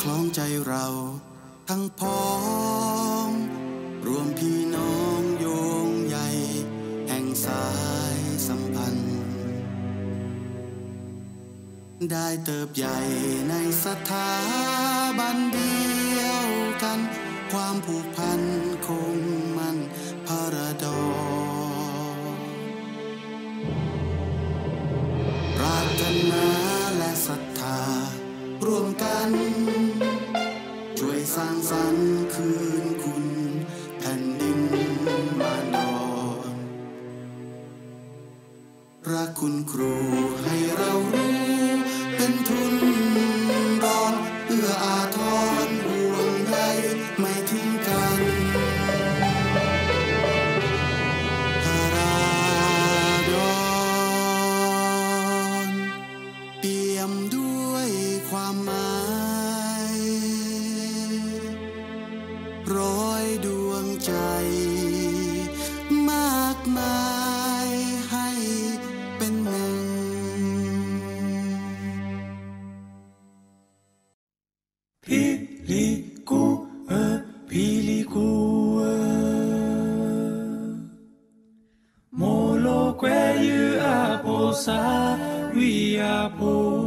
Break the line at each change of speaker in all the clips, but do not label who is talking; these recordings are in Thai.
คล้องใจเราทั้งพ้องรวมพี่น้องโยงใยแห่งสายสัมพันธ์ได้เติบใหญ่ในสถาบันเดียวกันความผูกพันคงมันพระดอปรารถนาและศรัทธารวมกันช่วยสร้างสรรค์คืนคุณแผ่นดินมานอนรักคุณครูให้เรารู้เป็นทุนรอนเอื้ออาทรห่วงใยไม่ทิ้งกันพระดอนเปี่ยมด้วยความหมายร้อยดวงใจมากมายให้เป็นหนึ่ง
พิลิกูพิลิกูโมโลเกยูอาโปซาวิอาโป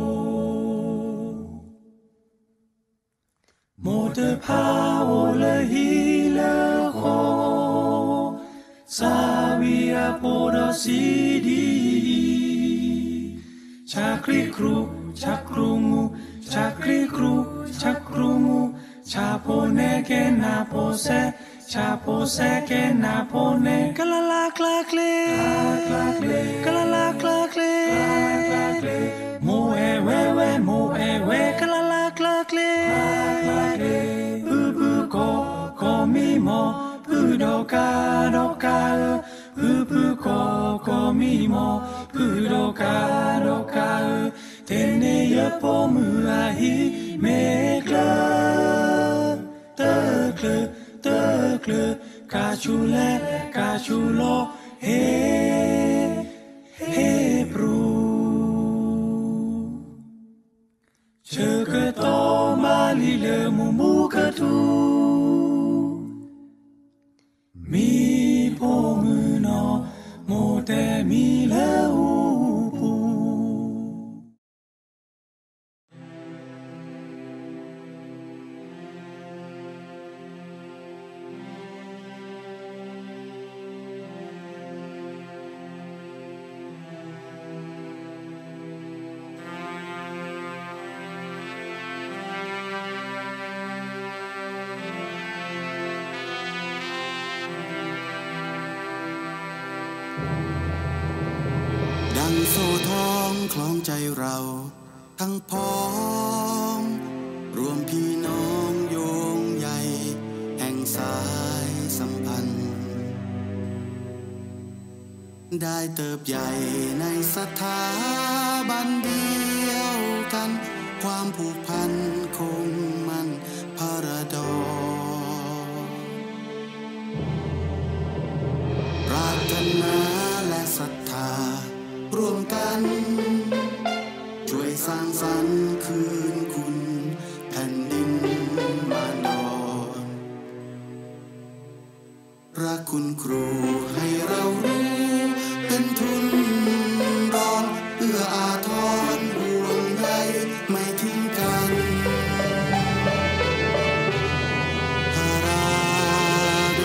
โมเตพาโอเลฮิเลโคซาวิอาโปดอซิดีชักริครูชักรูงูชักริครูชักรูงูชาโพเนเกนาโปเซชาโปเซเกนาโปเนกะละลาคลาเคลกะละลาคลาเคลโมเอเวเวโมเอเวกะละลาคลาเคลบูโกมิโมบูโดกาบูโกมิโมบูโดกาเทเนยโปมืออาฮิเมกลเตอเคลกาชูเลกาชูโลเฮปรูเชกโตมาลิเลมูกะทูมีโพมือนอโมเตมีเลอูปู
ดังโซ่ทองคล้องใจเราทั้งพ้องรวมพี่น้องโยงใยแห่งสายสัมพันธ์ได้เติบใหญ่ในสถาบันเดียวกันความผูกพันคงมันพระดอปรารถนาและศรัทธารวมกันช่วยสร้างสรรค์คืนคุณแผ่นดินมานอนรักคุณครูให้เรารู้เป็นทุนรอนเอื้ออาทรห่วงใยไม่ทิ้งกันพระด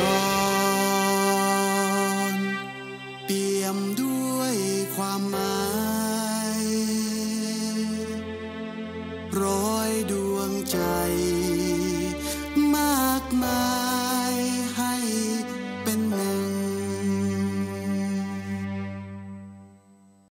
อนเปี่ยมด้วยความหมายร้อ